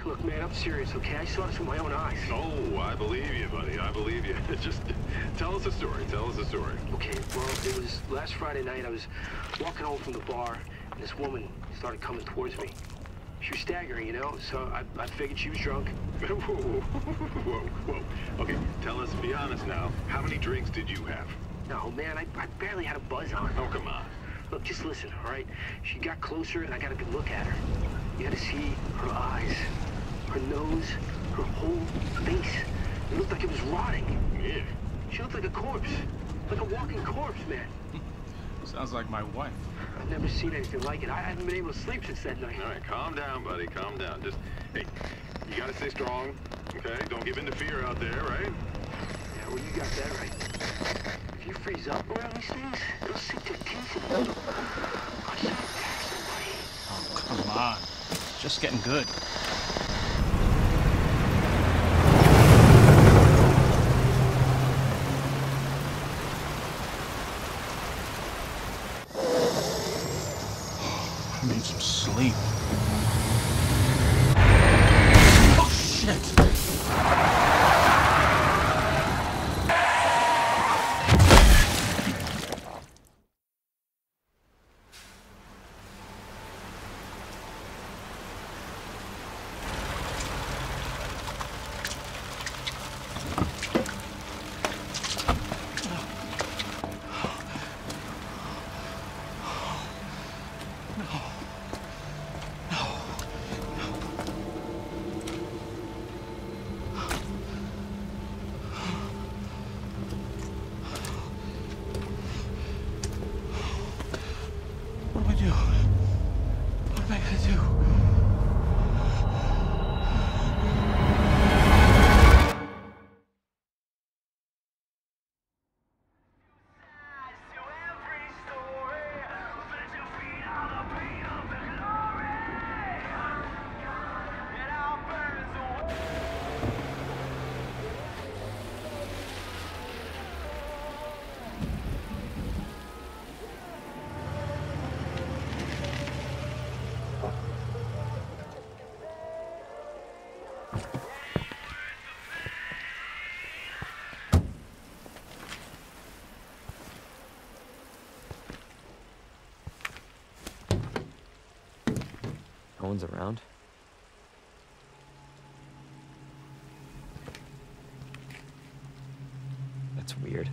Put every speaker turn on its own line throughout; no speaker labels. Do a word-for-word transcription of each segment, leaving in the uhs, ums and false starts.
Look, man, I'm serious, okay? I saw this with my own eyes.
Oh, I believe you, buddy. I believe you. Just tell us a story. Tell us a story.
Okay, well, it was last Friday night. I was walking home from the bar, and this woman started coming towards me. She was staggering, you know, so I, I figured she was drunk.
Whoa, whoa, whoa, whoa. Okay, tell us, be honest now. How many drinks did you have?
No, man, I, I barely had a buzz on.
Oh, come on.
Look, just listen, all right? She got closer, and I got a good look at her. You had to see her eyes, her nose, her whole face. It looked like it was rotting.
Yeah.
She looked like a corpse. Like a walking corpse, man.
Sounds like my wife.
I've never seen anything like it. I haven't been able to sleep since that night.
All right, calm down, buddy. Calm down. Just, hey, you gotta stay strong, okay? Don't give in to fear out there, right?
Yeah, well, you got that right. If you freeze up around these things, it'll sink their teeth in you. I saw it pass somebody.
Oh, come on. It's just getting good. I need some sleep. Oh, shit! What do I do? What am I gonna do?
No one's around. That's weird.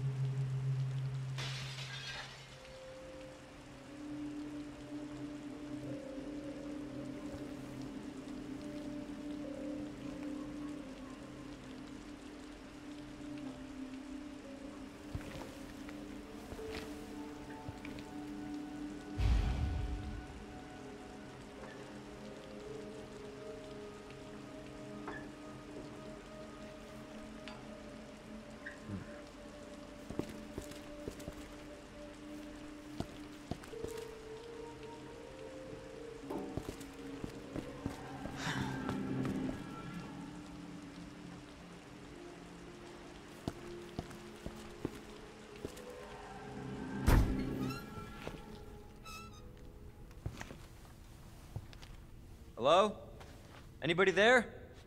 Hello? Anybody there?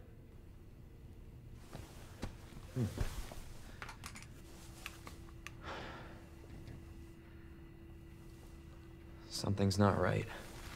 Hmm. Something's not right.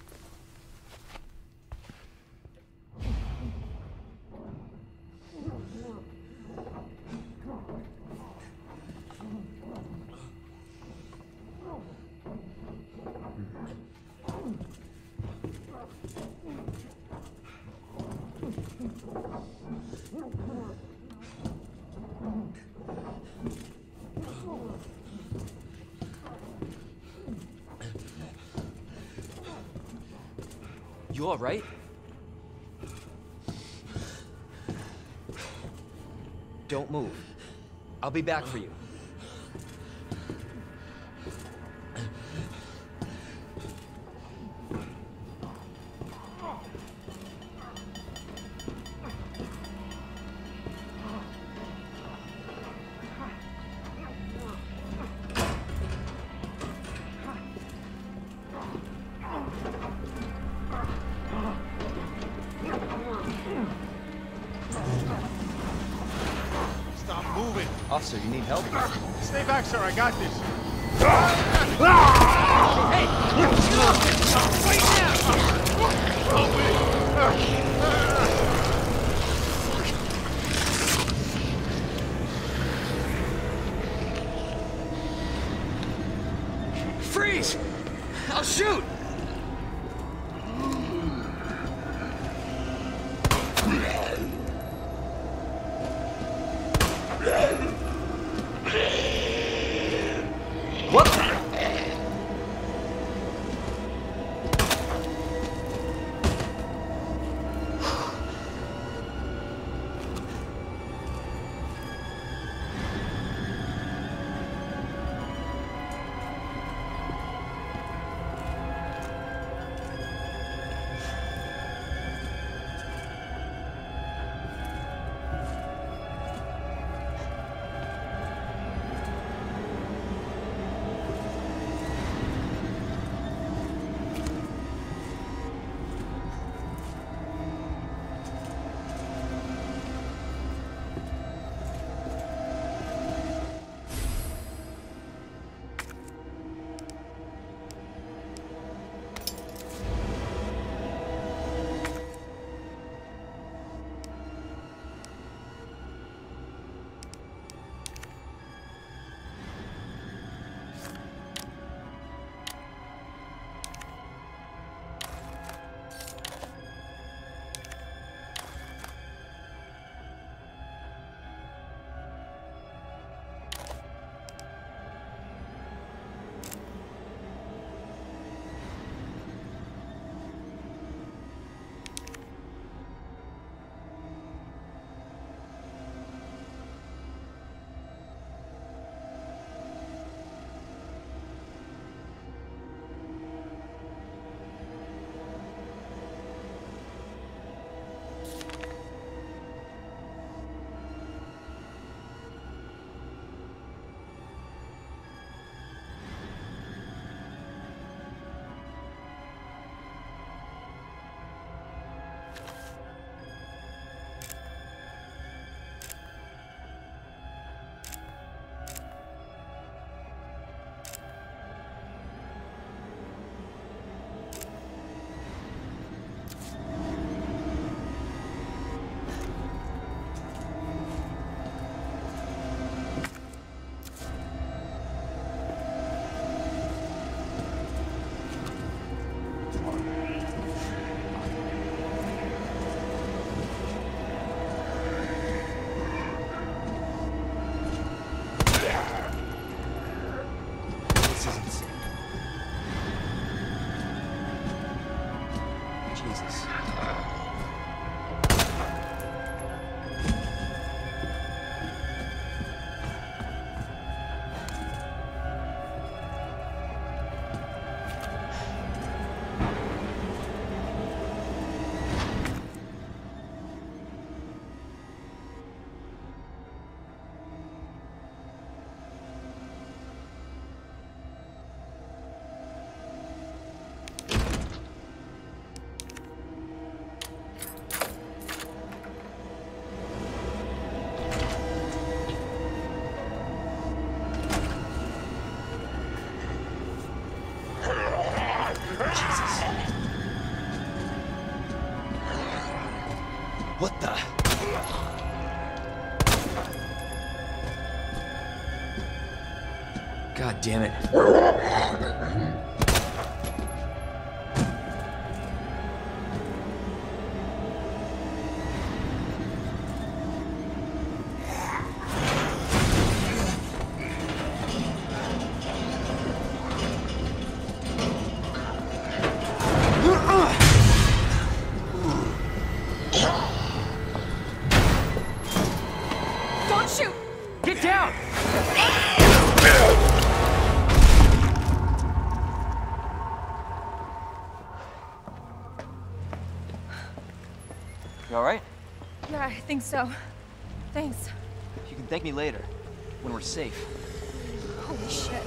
You all right? Don't move. I'll be back for you. Officer, you need help?
Stay back, sir. I got this.
Freeze! I'll shoot! What the? Jesus. What the? God damn it.
Don't shoot!
Get down! You alright?
Yeah, I think so. Thanks.
You can thank me later, when we're safe.
Holy shit.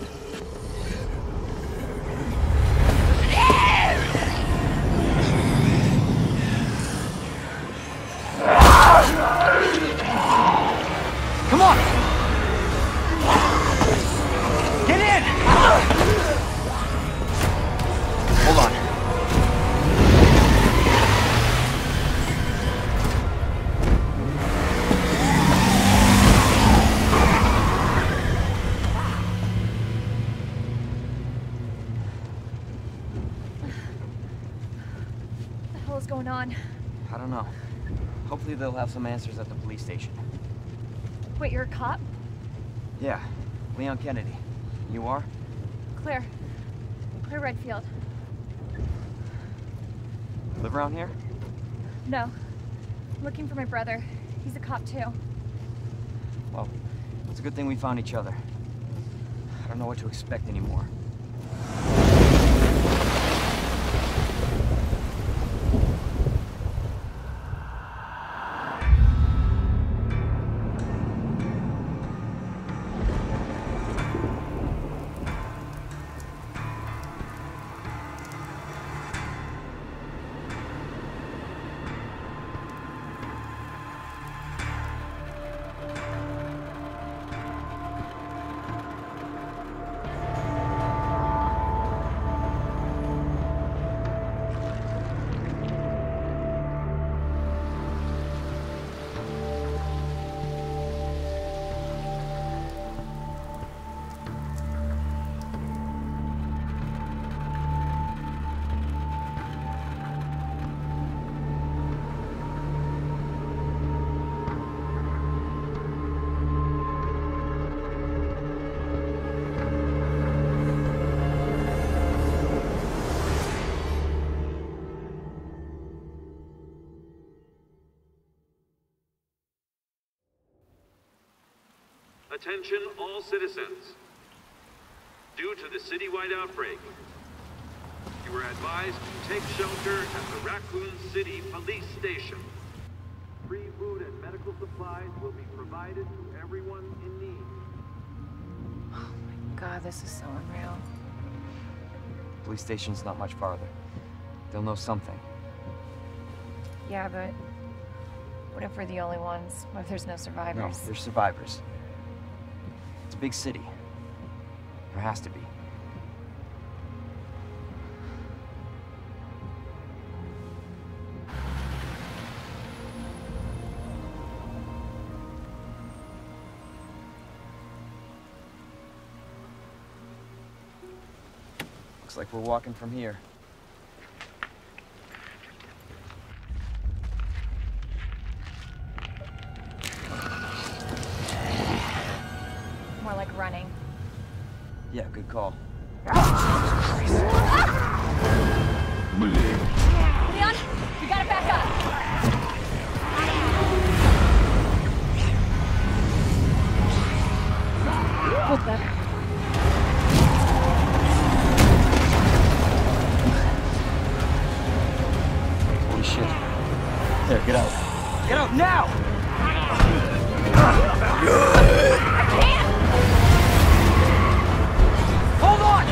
Come on!
hell is going on?
I don't know. Hopefully they'll have some answers at the police station.
Wait, you're a cop?
Yeah, Leon Kennedy. You are?
Claire. Claire Redfield.
Live around here?
No. I'm looking for my brother. He's a cop too.
Well, it's a good thing we found each other. I don't know what to expect anymore.
Attention all citizens. Due to the citywide outbreak, you are advised to take shelter at the Raccoon City Police Station. Free food and medical supplies will be provided to everyone in need.
Oh my god, this is so unreal.
Police station's not much farther. They'll know something.
Yeah, but what if we're the only ones? What if there's no
No,
survivors?
there's survivors. It's a big city. There has to be. Looks like we're walking from here.
More like running.
Yeah, good call.
Leon, you gotta back up. What the?
Holy shit. There, get out. Get out now!
I can't!
Hold on!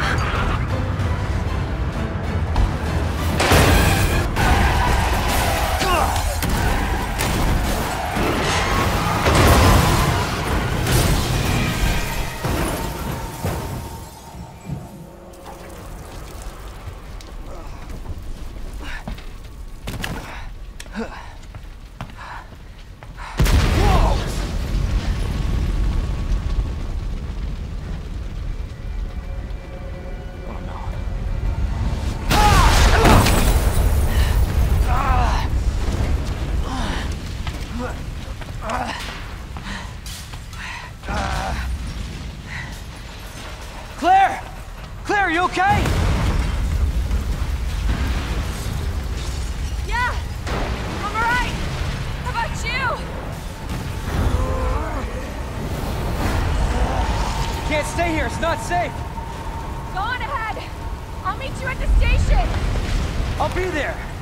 Claire! Claire, are you okay?
Yeah! I'm alright! How about you?
You can't stay here, it's not safe!
Go on ahead! I'll meet you at the station!
I'll be there!